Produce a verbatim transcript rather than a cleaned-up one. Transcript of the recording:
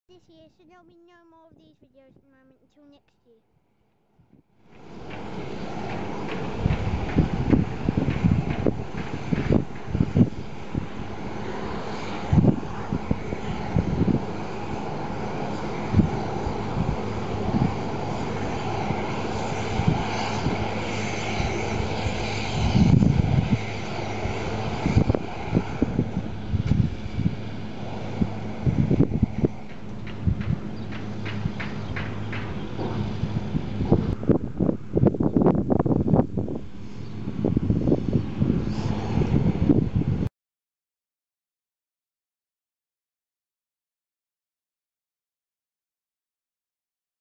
this year, so there'll be no more of these videos at the moment until next year.